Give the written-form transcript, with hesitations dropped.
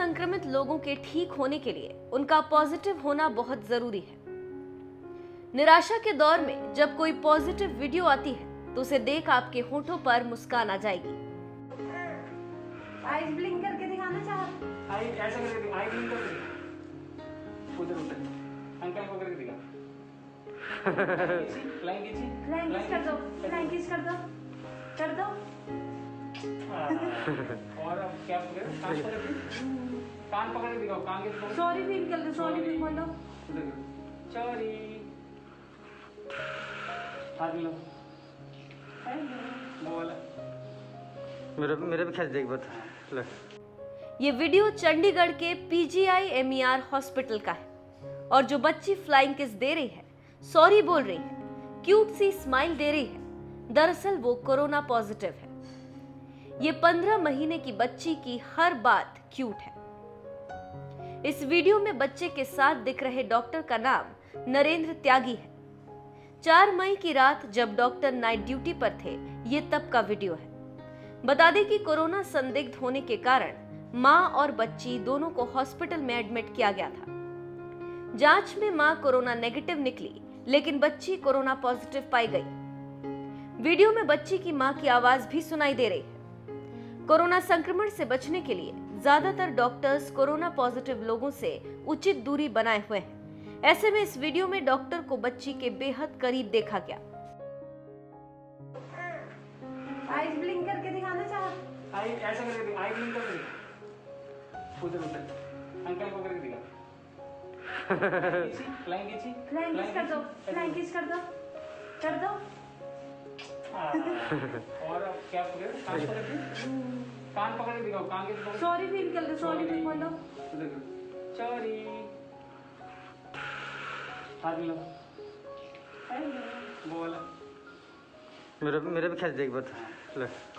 संक्रमित लोगों के ठीक होने के लिए उनका पॉजिटिव होना बहुत जरूरी है। निराशा के दौर में जब कोई पॉजिटिव वीडियो आती है तो उसे देख आपके होठों पर मुस्कान आ जाएगी। आईज ब्लिंक करके दिखाना चाहते? आई ऐसा करके आई ब्लिंक करके दिखा। उधर अंकल को करके दिखा। फ्लाइंग किस कर दो, फ्लाइंग किस कर दो, कर दो। और अब क्या करें? कान पकड़ के दिखाओ, कान के सॉरी फील कर दो, सॉरी फील बोलो। सॉरी। हाथ मिलो। मेरे भी खींच देगी बात। ले। ये वीडियो चंडीगढ़ के PGI-MER हॉस्पिटल का है और जो बच्ची फ्लाइंग किस दे रही है, सॉरी बोल रही है, क्यूट सी स्माइल दे रही है, दरअसल वो कोरोना पॉजिटिव है। ये 15 महीने की बच्ची की हर बात क्यूट है। इस वीडियो में बच्चे के साथ दिख रहे डॉक्टर का नाम नरेंद्र त्यागी है। 4 मई की रात जब डॉक्टर नाइट ड्यूटी पर थे, ये तब का वीडियो है। बता दें कि कोरोना संदिग्ध होने के कारण मां और बच्ची दोनों को हॉस्पिटल में एडमिट किया गया था। जांच में मां कोरोना नेगेटिव निकली, लेकिन बच्ची कोरोना पॉजिटिव पाई गई। वीडियो में बच्ची की मां की आवाज भी सुनाई दे रही है। कोरोना संक्रमण से बचने के लिए ज्यादातर डॉक्टर्स कोरोना पॉजिटिव लोगों से उचित दूरी बनाए हुए हैं। ऐसे में इस वीडियो में डॉक्टर को बच्ची के बेहद करीब देखा गया। आईज ब्लिंक करके दिखाना चाहते? आई ऐसा करके आई ब्लिंक करके दिखा। उधर अंकल को करके दिखा। फ्लाइंग किस कर दो, फ्लाइंग किस कर दो, कर दो। और अब क्या करें? कान पकड़ के दिखाओ, कान के सॉरी फील कर दो, सॉरी फील बोलो। सॉरी। हाथ मिलो। मेरे भी खींच देगी बात। ले।